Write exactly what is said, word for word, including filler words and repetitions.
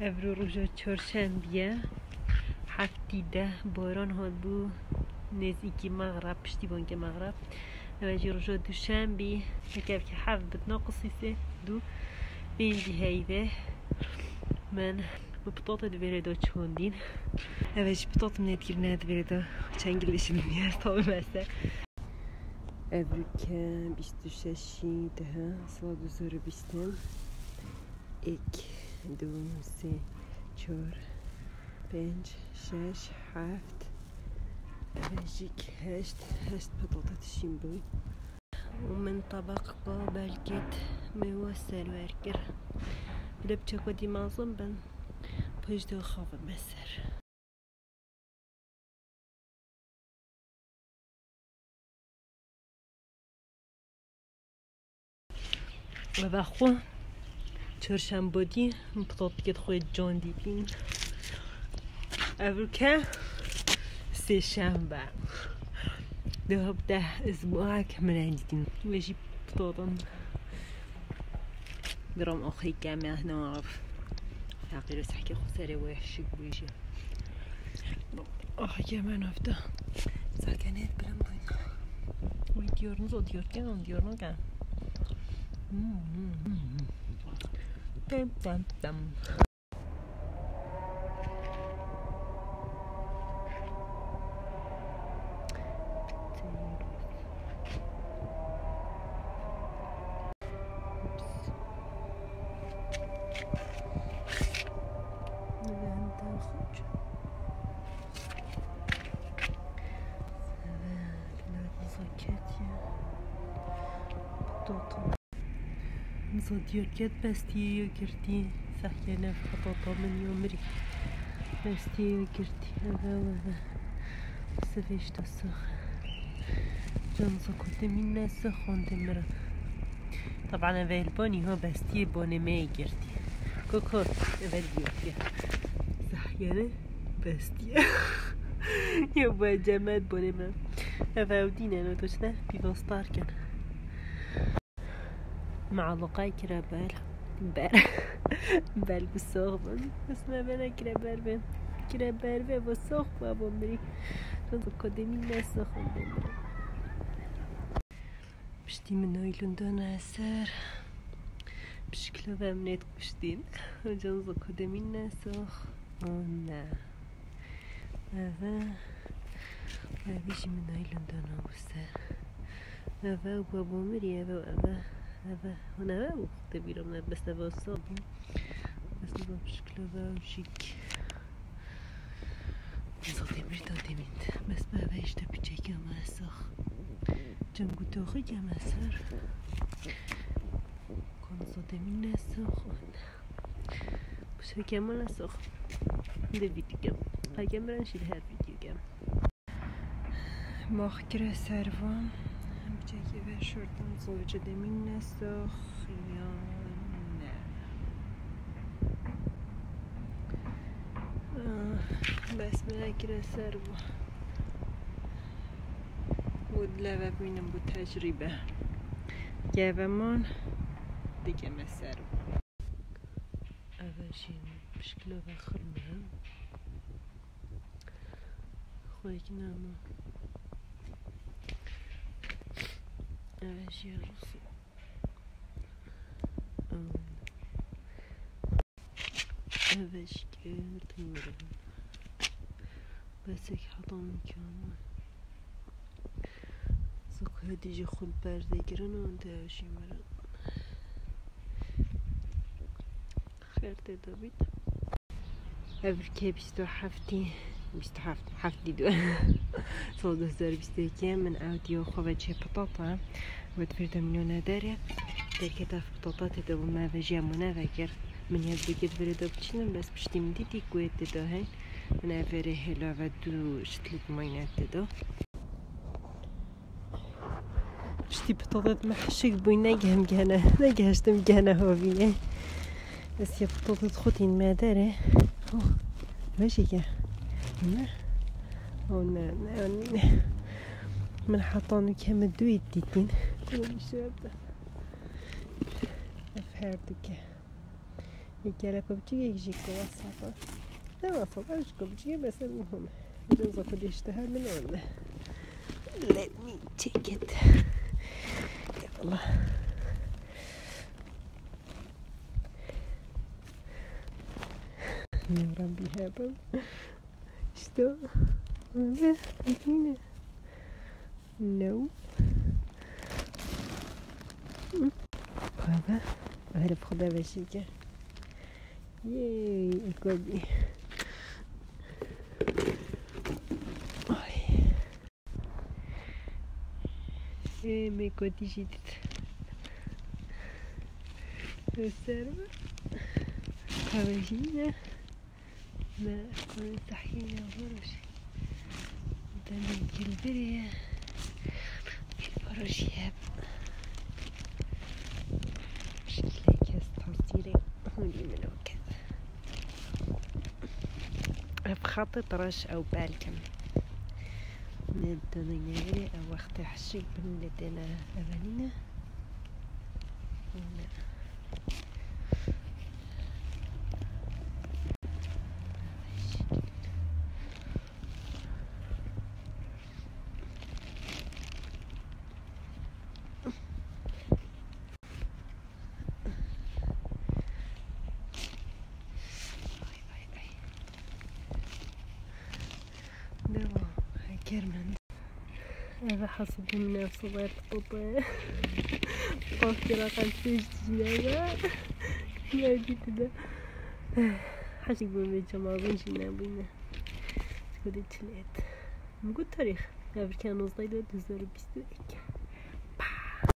افرو روژا چهارشنبه هفتی ده باران هاد بو نزدیکی مغرب پشتی بانک مغرب نواجی روژا دوشنبه نکب که هفت بد ناقصی سه دو بینجی هیده من ببطاطة دویردا چوندین نواجی بطاطم ندگیر ندویردا چنگلشی نمیاد طابع مسته افرو که بیست و ششی ده سال دو زور بیستم ایک دو سه چهار پنج شش هفت هشت هشت هشت بطاطا تشين بوي ومن طبق بالكت موسل وركر بدا بتشكو دي معظم بن باش دو خاف مسر وباخو چهارشنبه دی بطاطا خوی جان دیدین اول که سه شنبه ده ده اسبوع كامل دیدین وجی بطاطا برام آخی کمه نعرف حقیقت حکی خسری وحشی بویجی آخی کمه نفته سکنت برام باید وی دیار نزا دیار کنم دیار نکن دم دم دم نصدير كات باستي يوكرتي سحينا في بطاطا من يومري باستي يوكرتي هذا وهذا سفيش تصخ جنسا كنت من ناس سخون تمرا طبعا هذا الباني هو باستي باني ما يكرتي كوكور هذا اليوكي سحينا باستي يوبا جماد باني ما هذا ودينا انا توشنا بيفاستار كان مع لقاي كرابال بال بال بالصغبن بس ما بنا كرابال بن كرابال بن بالصغب وابو مري تنظر قدمي الناس سخن بمري بشتي من هاي لندن عسار بشكله بامنيت كشتين جنظر قدمي الناس سخن هذا ما بيجي من هاي لندن عسار هذا وابو مري هذا وابا هذا هنا هذا كبير من بس هذا الصابون بس هذا بشكله هذا شيك صوتي مش تاتيمين بس ما بيش تبي تشيك ما سخ جنبو توخي جما سر كون صوتي من سخ بس هيك ما سخ ده فيديو كم هاي كاميرا نشيل هذا فيديو كم ما خكر سرفان بچه به شورتم زوجه دمین نسخ یا نه بس بنکره سر با بود لبه بینم بود تجربه گوهمان دیگه مسر با اوشین بشکل و خرمه خویک نامو اوش يرسو اوش كرت مرة بس هيك حطام كمان سوق هدي جي خل برده گرن وانت اوشي مرة خير تدابيت افر كي بيستو حفتي بيستو حفت حفتي دو صال دو هزار بيست و یکم من اودیو خواه چه بطاطا ود فرده منو نداره در کتاف بطاطا تدا و ما وجه منو وگر من یاد بگید فرده بچینم بس پشتی من دیدی گوید تدا هین من افره هلا و دو شتلت ماینت تدا پشتی بطاطا محشق بوی نگهم گهنه نگهشتم گهنه ها بینه بس یه بطاطا خود این مادره وجه که نه او نه نه نه من حاطانو كم دويت ديتين كل الشباب افهردك يكلا كوبتشي يجيك وصفة لا وصفة مش كوبتشي بس المهم إذا كنت يشتهى من ولا let me take it يلا يا ربي هبل شتو هذا هنا نو هذا هذا بخدا بشيكه ياي الكوبي ايه مي كوتي جديد السربة خرجينا ما نستحينا فرش تاني البرية الفرش ياب مشكلة كاس تصيري هوني منو كذا بخطط رش أو بالكم ندونا نغري أو وقت حشيك بندنا أغانينا هنا دابا هاي كرمان هذا حسب من صغير القطة قفت رقم سجدنا ما جيت ده حاشي يقول بيجا ما بنش نابينا تقولي تلات نقول تاريخ قبل كانوا صغيرة تزور بيستوك